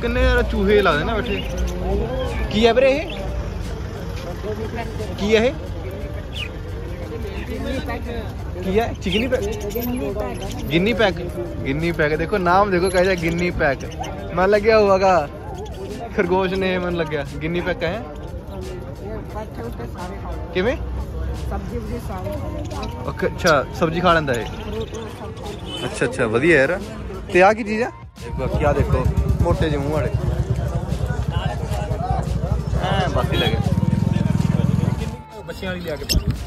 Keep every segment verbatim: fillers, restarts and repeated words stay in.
किन्ने यार चूहे लगदे ना बैठे। की है वीरे ये? की है ये? की है? चिकनी पैक, गिन्नी पैक, गिन्नी पैक। देखो नाम देखो कैसा, गिन्नी पैक। मैं लग्या हुआ का खरगोश ने मन लग गया। गिन्नी पैक है किवें? अच्छा सब्जी खा लेंदा है। अच्छा अच्छा वधिया यार। ते आ की चीज़ है? देखो क्या देखो मोटे जे मुँह वाले बस ही लगे। बच्चियां वाली लिया के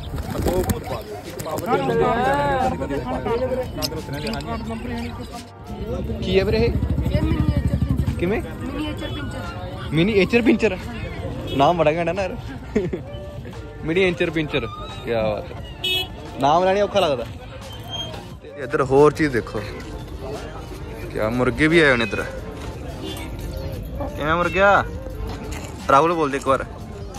की है वीरे किवें? Miniature pinscher. नाम बड़ा घैंट है ना यार। मिनीएचर पिंचर, क्या बात है। नाम लैने औखा लगता। इधर होर चीज़ देखो, क्या मुर्गे भी आए होने इधर। क्या मुर्गिया? राहुल बोल दे एक बार।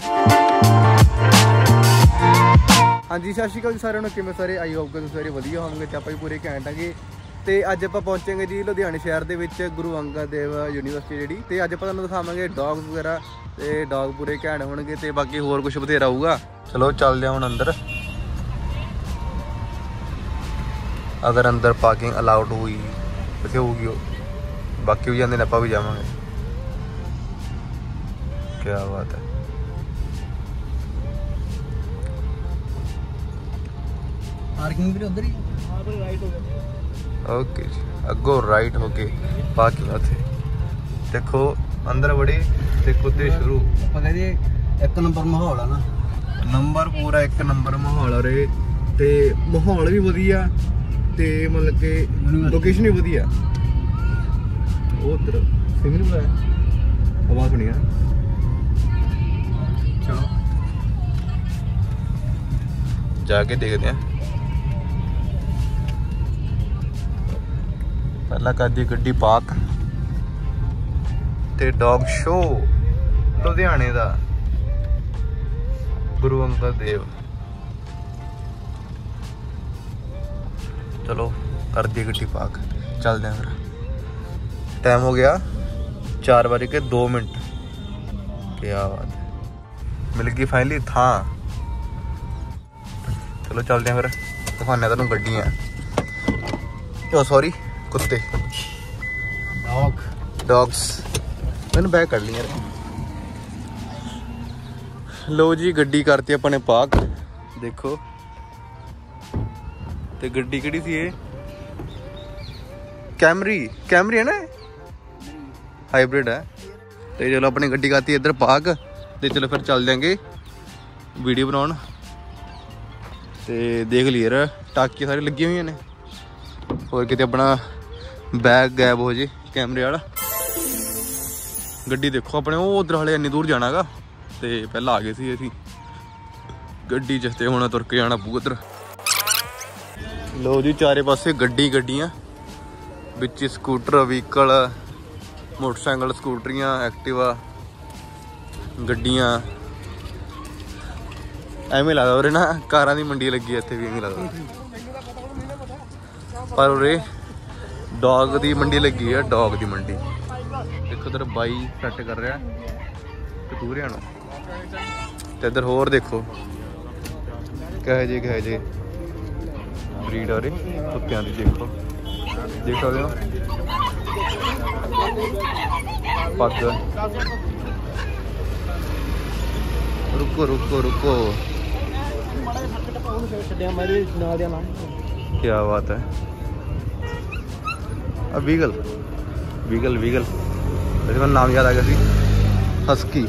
हाँ जी सत श्री अकाल जी सारे ਨੂੰ ਕਿਵੇਂ ਸਾਰੇ ਆਈ ਹੋਪ ਕਿ ਤੁਸੀਂ ਸਾਰੇ ਵਧੀਆ ਹੋਵੋਗੇ ਤੇ ਆਪਾਂ ਵੀ ਪੂਰੇ ਘੈਂਟ ਆਂਗੇ। ਤੇ ਅੱਜ ਆਪਾਂ ਪਹੁੰਚਾਂਗੇ ਜੀ ਲੁਧਿਆਣੇ ਸ਼ਹਿਰ ਦੇ ਵਿੱਚ ਗੁਰੂ ਅੰਗਦ ਦੇਵ ਯੂਨੀਵਰਸਿਟੀ ਜਿਹੜੀ। ਤੇ ਅੱਜ ਆਪਾਂ ਤੁਹਾਨੂੰ ਦਿਖਾਵਾਂਗੇ ਡੌਗਸ ਵਗੈਰਾ ਤੇ ਡੌਗ ਪੂਰੇ ਘੈਂਟ ਹੋਣਗੇ ਤੇ ਬਾਕੀ ਹੋਰ ਕੁਝ ਬਥੇਰਾ ਹੋਊਗਾ। ਚਲੋ ਚੱਲਦੇ ਹਾਂ ਹੁਣ ਅੰਦਰ। अगर अंदर पार्किंग अलाउड हुई कितने होगी बाकी भी जाते ਆਪਾਂ भी जावांगे। क्या बात है। पार्किंग भी उधर ही राइट हो गया। ओके जी अगो राइट हो के पार्किंग उथे देखो अंदर बड़े देखो ते शुरू पता जी एक नंबर माहौल है ना। नंबर पूरा एक नंबर माहौल है रे। ते माहौल भी वधिया ते मतलब कि लोकेशन भी वधिया। उधर सिविल है आवाज सुनी है। चलो जाके देखते हैं। पहला कर दी गड्डी पार्क ते डॉग शो लुधियाने दा गुरु अंगद देव। चलो कर दी गड्डी पार्क चलते हैं फिर। टाइम हो गया चार बजे के दो मिनट। क्या बात है मिल गई फाइनली था। चलो चलते हैं फिर दिखाने तेन गड्डियाँ। ओ सॉरी कुत्ते डॉग डॉग्स मैंने बैग कर ली यार। लो जी गड्डी करती अपने पार्क। देखो ते गड्डी किहड़ी सी ये? कैमरी कैमरी है ना, हाइब्रिड है। तो चलो अपनी गड्डी करती इधर पार्क। तो चलो फिर चल देंगे वीडियो बनाने। तो देख लिए यार टाकियां सारी लगी हुई ने और कितने अपना बैग गैब हो जे कैमरे वाला। गड्डी देखो अपने वो उधर हाले इन्नी दूर जाना गा। तो पहला आ गए सी असी गड्डी च ते हुण तुर के जाना पू उधर। लो जी चारे पासे गड्डी गड्डियां बिच स्कूटर व्हीकल मोटरसाइकिल स्कूटरियां एक्टिवा गड्डियां एवें लगता उरे ना कारां दी मंडी लगी है। इत्थे भी एवें लगता पर उरे डॉग दी मंडी लगी है। डॉग दी मंडी देखो उधर बाई सेट कर रहा कतूरे आना। तो इधर होर देखो कहे जे कहे जे ब्रीड आ रही कुत्तियां दी। देखो देख सकते हो पग। रुको रुको रुको क्या बात है। अब वीगल वीगल वीगल वैसे मैं नाम याद आ गया सी husky.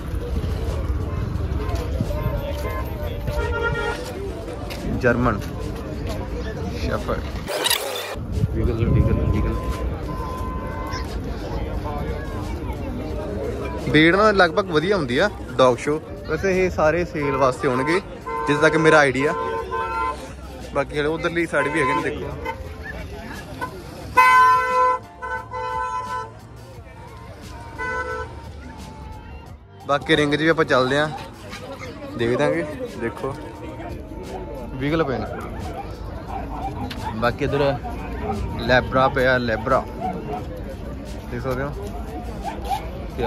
German shepherd beagle beagle beagle भीड़ ना लगभग वधिया होंदी है डॉग शो। वैसे ये सारे सेल वास्ते होणगे जिस तक मेरा आइडिया। बाकी हले उधरली साइड भी है देखो। बाकी रिंग च भी आप चलते हैं देख देंगे। देखो वीगल पे ने। बाकी इधर लैब्रा पे लैब्रा देख सकते हो क्या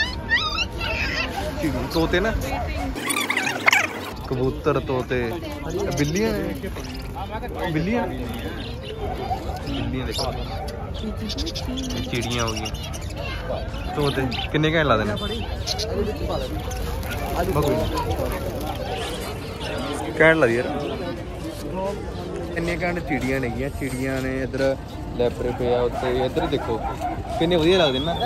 तोते ना, कबूतर, तोते, बिल्लियां ने, बिल्लियां बिल्लियां देखो, चिड़ियाँ हो गई, तोते किन्ने घंटे ला देने घंट ला दी यार। इन्नी घंट चिड़ियाँ ने, चिड़ियाँ ने इधर लैपरे पे उत्ते इधर देखो किन्ने वधिया लगदे ना।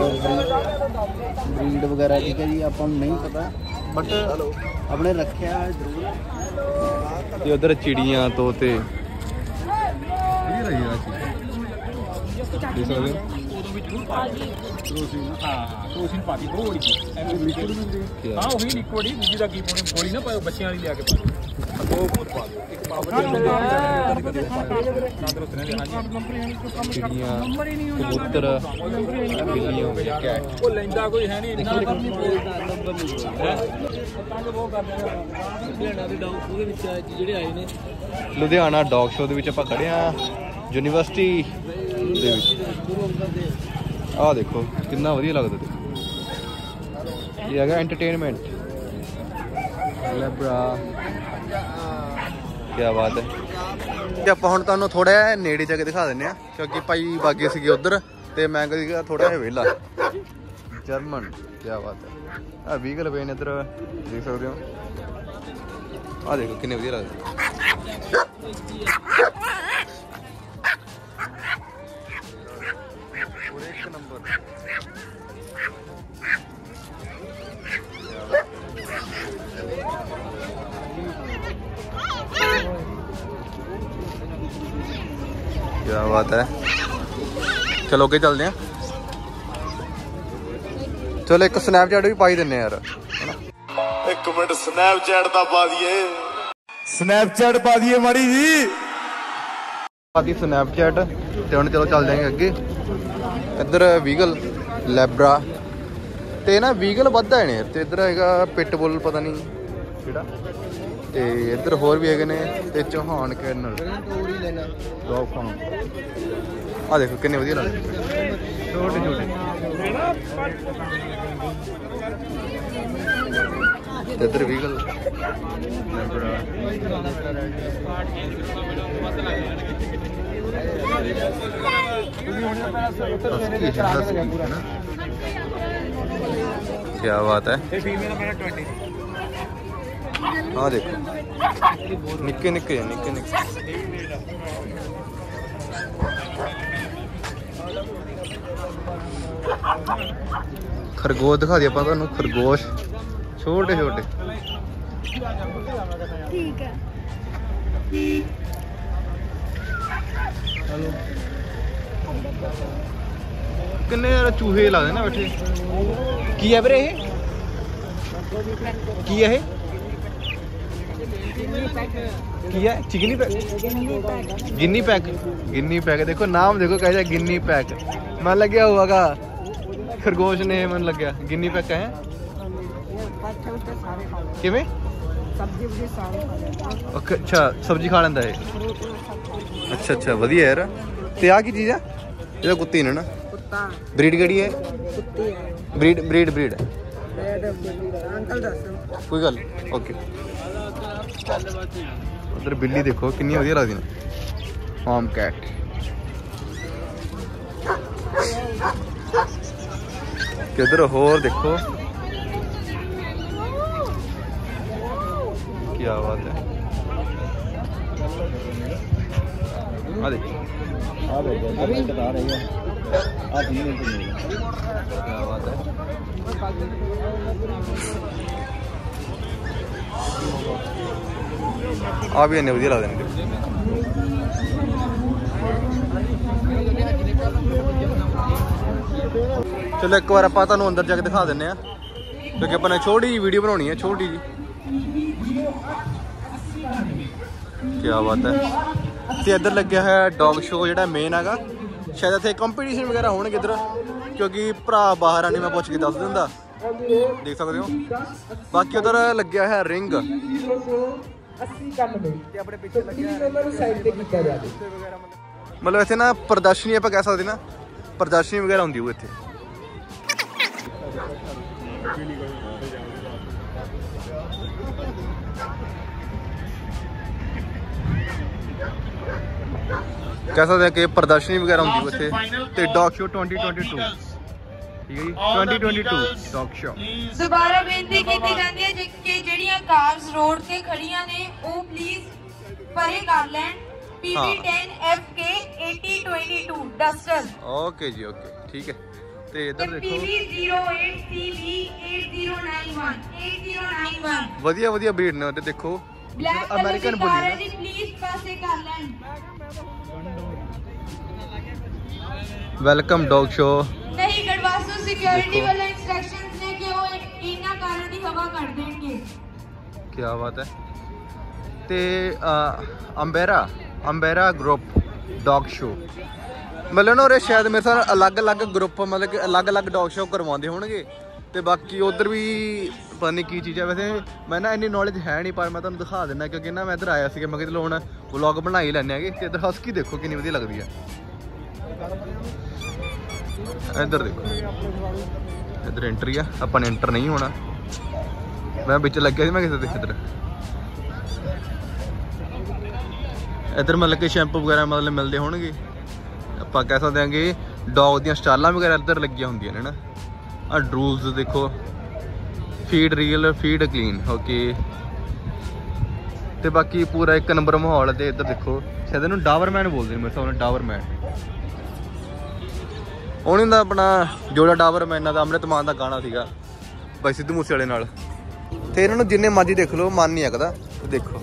ब्रीड वगैरह ठीक है जी, आपको नहीं पता बट अपने रखा जरूर। उधर चिड़ियाँ, तोते कबूतर, लुधियाना डॉग शो दे विच आपां खड़े हां यूनिवर्सिटी दे विच। आ देखो कितना वधिया लगदा, ये हैगा एंटरटेनमेंट लैब्रा, क्या बात है। ते आपां हुण तुहानूं थोड़ा जिहा नेड़े जा के दिखा दिंदे आ क्योंकि भाई बागे सीगे उधर ते मैं कदी थोड़ा जिहा वेला। जर्मन, क्या बात है। आ व्हीकल पे ने इधर देख सकते हो, आ देखो किन्ने वधिया लगदे। एक नंबर क्या बात है। चलो के चलते हैं, चलो एक स्नैपचैट भी पाई देने यार, एक मिनट स्नैपचैट दा पा दिए, स्नैपचैट पा दिए माड़ी जी पाती स्नैपचैट। ते हुण चलो चल जाएंगे अगे। इधर व्हीकल लैब्रा ते ना व्हीकल वधा ने ते इधर हैगा पिटबुल पता नहीं किहड़ा, ते इधर होर भी हैगे ने ते चौहान कैनल डॉग फार्म। आ देखो किन्ने वधिया लगदे छोटे छोटे। इधर व्हीकल क्या बात है। हाँ देखो निक्के निक्के निक्के निक्के खरगोश दिखा दिया अपन तुहानू, खरगोश छोटे छोटे। ठीक है किन्ने यार चूहे ला देना बैठे। की है वीरे ये, की है ये, की है चिकनी पैक, गिन्नी पैक, गिन्नी पैक देखो नाम देखो कैसा गिन्नी पैक। मन लग्या हुआ का खरगोश ने मन लग्या गिन्नी पैक है किवें। अच्छा सब्जी खा लेंदा है। अच्छा अच्छा वधिया यार। ते आ की चीज़ है ये कुत्ती ने ना, ब्रीड केड़ी है, ब्रीड ब्रीड ब्रीड कोई गल ओके। उधर बिल्ली देखो कितनी वधिया लगदी ने, फार्म कैट। किधर होर देखो क्या बात है। आ देखो अभी बता रही है आप नहीं मिनट में, क्या बात है। आ भी इन्ने वधिया लगदे ने। चलो एक बार आपां तुहानूं अंदर जाके दिखा दिंने आ क्योंकि अपने छोटी जी वीडियो बनानी है, छोटी जी। क्या बात है। तो इधर लगे है डॉग शो जो मेन है, शायद इतने कंपीटिशन वगैरह होने इधर क्योंकि भरा बाहर आने मैं पुछ के दस दिंदा, देख सकते हो। बाकी उधर लग्या है रिंग, मतलब इतने ना प्रदर्शनी आप कह सकते ना, प्रदर्शनी वगैरह होंगी वो इत्थे। कह सकते हैं कि प्रदर्शनी वगैरह होंगी उत्थे ते dog show twenty twenty two ठीक है जी twenty twenty two dog show. दोबारा बेनती की जाती है कि ਜਿਹੜੀਆਂ कार्स रोड ते खड़ियां ने ਉਹ प्लीज परे कर लें। P B ten F K eighty twenty two Duster. Okay जी ओके ठीक है। ते इधर देखो P B zero eight C B eight zero nine one eight zero nine one वधिया वधिया ब्रीड ने। ते देखो अमेरिकन बुल है जी प्लीज पासे कर लें। Welcome dog show. नहीं गढ़वासू सिक्योरिटी वाले इंस्ट्रक्शंस ने कि वो इना कारों की हवा कर देंगे। क्या बात है। ते अंबेरा अंबेरा ग्रुप डॉग शो मतलब ना शायद मेरे साथ अलग अलग ग्रुप मतलब कि अलग अलग डॉग शो करवाते होंगे। तो बाकी उधर भी पता नहीं की चीज़ है। वैसे मैं ना इन्नी नॉलेज है नहीं पर मैं तुम्हें दिखा देना क्योंकि ना मैं इधर आया सी मैं चलो हूँ व्लॉग बना ही लैने तो इधर हस्की देखो कितनी वधिया लगती है। इधर देखो इधर एंट्री है अपन एंटर नहीं होना मैं बिच लगे मैं किसी इधर इधर मतलब कि शैंपू वगैरह मतलब मिलते होंगे। आप कह सकते हैं कि डॉग दी स्टालां वगैरह इधर लगी होंगे ना। आ ड्रूल्स देखो feed real feed clean okay. तो बाकी पूरा एक नंबर माहौल है। इधर देखो शायद इन्हूं डावरमैन बोलते हैं मेरे सामने डावरमैन उन्हीं का अपना जोड़ा डावरमैन का अमृत मान का गाना सीगा भाई सिद्धू मूसे वाले नाल। ते इन्होंने जिन्ने मर्जी देख लो मन नहीं अकदा। देखो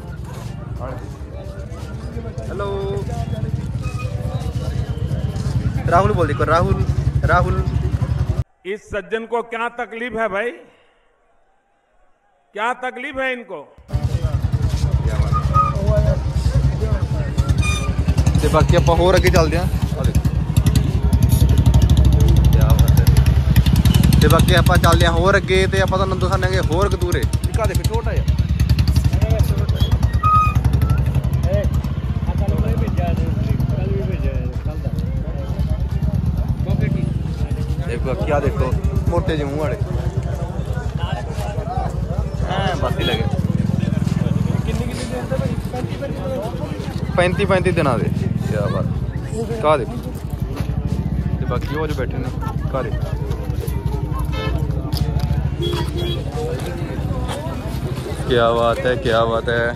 हेलो राहुल बोल देखो राहुल राहुल इस सज्जन को क्या तकलीफ है भाई क्या तकलीफ है इनको। ते बाकी आप होर अगे चलते हैं ते बाकी आप चलते हैं होर अगे तो आप तुहानूं दिखाने होर कतूरे निक्का देखो छोटा जिहा देखो क्या देखो मोटे जे मुंह वाले बस ही लगे पैंती पैंती दिन दे क्या बात कहा देखो बाकी वो जो बैठे ने कहा देखो क्या बात है क्या बात है।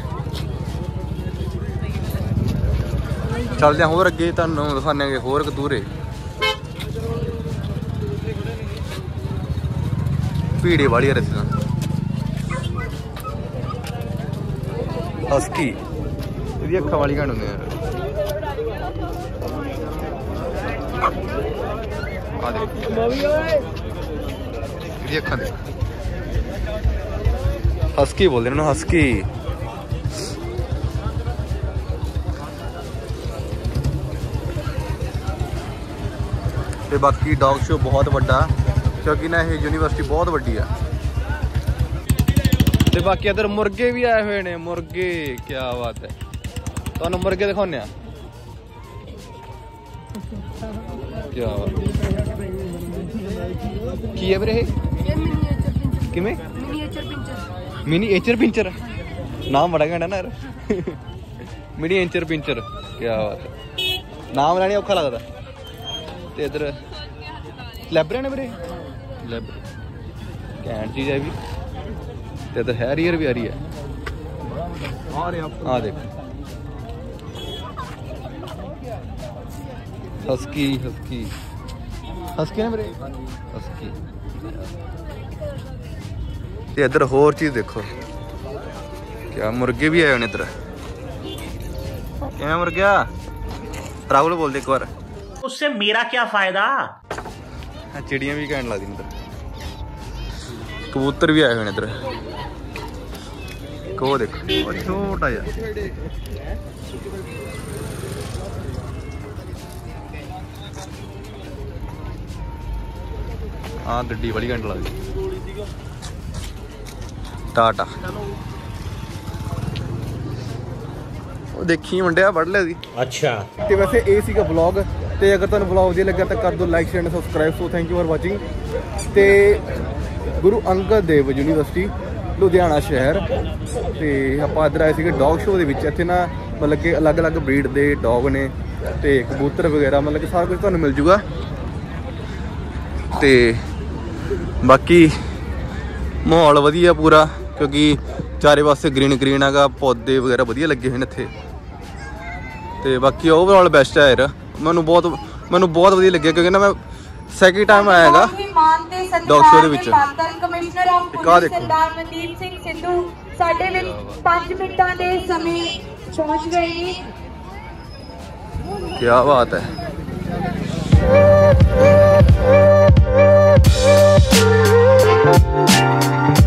चलते हैं होर अगे तुहानूं दिखाने होर कतूरे भीड़े वाली रस्सी हस्की ये अखा वाली घंट होंगे यार अखा देख हस्की बोलते हैं हस्की। ते बाकी डॉग शो बहुत बड़ा क्योंकि ना ये यूनिवर्सिटी बहुत वड्डी है। ते बाकी इधर मुर्गे भी आए हुए ने मुर्गे क्या बात है तुहानूं मुर्गे दिखाने क्या बात की है वीरे किवें मिनीएचर पिंचर नाम बड़ा घंटा ना यार मिनीएचर पिंचर क्या बात है नाम लैने औखा लगता। ते इधर लैबरे ने वीरे लैबरे घैंट चीज़ है भी। तो इधर हैरियर भी आ रही है हाँ देख हस्की हस्की हस्की ना मेरे हस्की। ते इधर होर चीज़ देखो क्या मुर्गे भी आए होने इधर क्या मुर्गिया राहुल बोल दे एक बार उससे मेरा क्या फायदा। चिड़ियाँ भी कहने लगी इधर कबूतर भी आए हुए इधर को देखो छोटा जा हाँ गड्डी वाली घंट लगी टाटा देखी मुंडिया बढ़ लिया। अच्छा तो वैसे ए सी का ब्लॉग ਤੇ ਅਗਰ ਤੁਹਾਨੂੰ ਵਲੌਗ ਵਧੀਆ ਲੱਗਿਆ ਤਾਂ ਕਰ ਦਿਓ like share and subscribe. So thank you for watching. ਤੇ ਗੁਰੂ ਅੰਗਦ ਦੇਵ ਯੂਨੀਵਰਸਿਟੀ ਲੁਧਿਆਣਾ ਸ਼ਹਿਰ, ਤੇ ਆਪਾਂ ਇੱਧਰ ਆਏ ਸੀਗੇ ਡੌਗ ਸ਼ੋਅ ਦੇ ਵਿੱਚ। ਇੱਥੇ ਨਾ ਮਤਲਬ ਕਿ ਅਲੱਗ-ਅਲੱਗ ਬਰੀਡ ਦੇ ਡੌਗ ਨੇ ਤੇ ਕਬੂਤਰ ਵਗੈਰਾ, ਮਤਲਬ ਕਿ ਸਾਰਾ ਕੁਝ ਤੁਹਾਨੂੰ ਮਿਲ ਜੂਗਾ। ਤੇ ਬਾਕੀ ਮਾਹੌਲ ਵਧੀਆ ਪੂਰਾ, ਕਿਉਂਕਿ ਚਾਰੇ ਪਾਸੇ ਗ੍ਰੀਨ ਗ੍ਰੀਨ ਹੈਗਾ, ਪੌਦੇ ਵਗੈਰਾ ਵਧੀਆ ਲੱਗੇ ਹੋਏ ਨੇ ਇੱਥੇ। ਤੇ ਬਾਕੀ ਓਵਰਆਲ ਬੈਸਟ ਹੈ ਯਾਰ, ਮੈਨੂੰ ਬਹੁਤ ਮੈਨੂੰ ਬਹੁਤ ਵਧੀਆ ਲੱਗਿਆ, ਕਿਉਂਕਿ ਨਾ ਮੈਂ ਸੈਕਿੰਡ ਟਾਈਮ ਆਇਆ ਹੈਗਾ ਡੌਗ ਸ਼ੋਅ ਦੇ ਵਿੱਚ। Commissioner of police Sardar Mandeep Singh Sidhu ਸਾਡੇ ਵਿੱਚ ਪੰਜ ਮਿੰਟਾਂ ਦੇ ਸਮੇਂ ਪਹੁੰਚ ਗਏ ਨੇ। ਕੀ ਬਾਤ ਹੈ।